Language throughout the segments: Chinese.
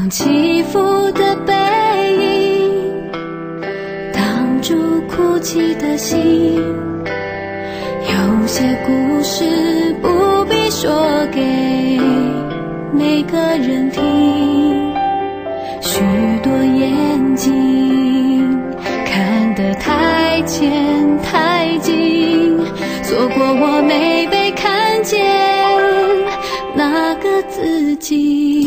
用起伏的背影挡住哭泣的心，有些故事不必说给每个人听，许多眼睛看得太浅太近，错过我没被看见那个自己。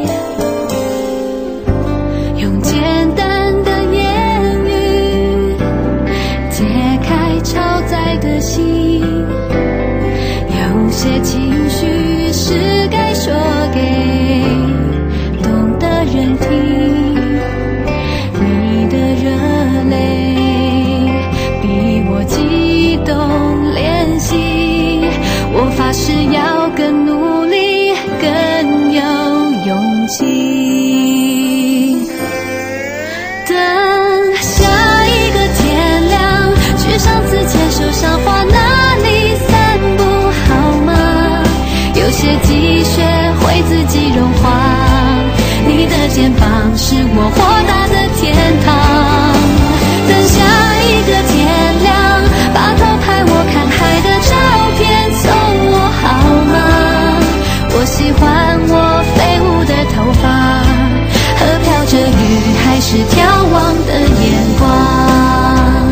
用简单的言语解开超载的心，有些情绪是该说给懂的人听，你的热泪比我激动练习，我发誓要更努力更有勇气。等下一个天亮，去上次牵手赏花那里散步好吗？有些积雪会自己融化，你的肩膀是我豁达的天堂。等下一个天亮，把头拍我看海的照片送我好吗？我喜欢我飞舞的头发和飘着雨还是眺望的眼光。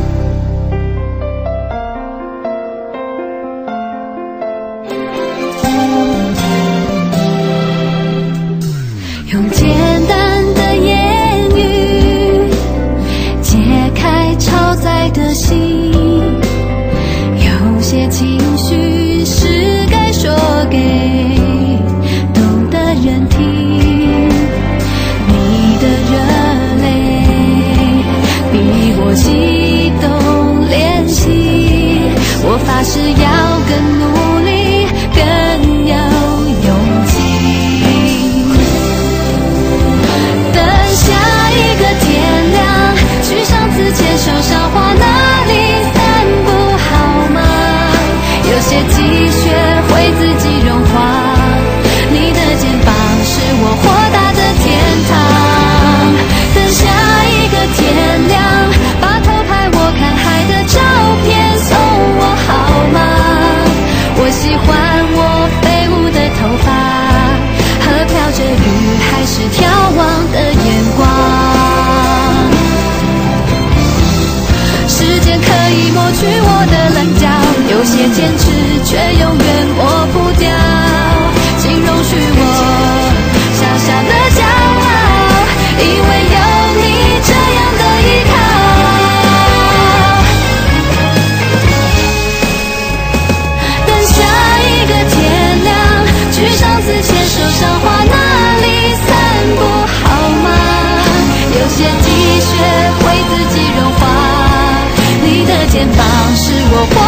用简单的言语解开超载的心，有些情绪是该说给懂的人听，你的热泪比我激动练习，我发誓要更努力更有勇气。等下一个天亮，去上次牵手赏花那里散步好吗？有些积雪会自己融化，你的肩膀是我豁达的天堂。等下一个天亮，把头拍我看海的照片送我好吗？我喜欢我飞舞的头发和飘着雨还是眺望的眼光。时间可以抹去我的棱角，有些坚持却永远抹不掉，请容许我小小的骄傲，因为有你这样的依靠。等下一个天亮，去上次牵手赏花那里散步好吗？有些积雪会自己融化，你的肩膀是我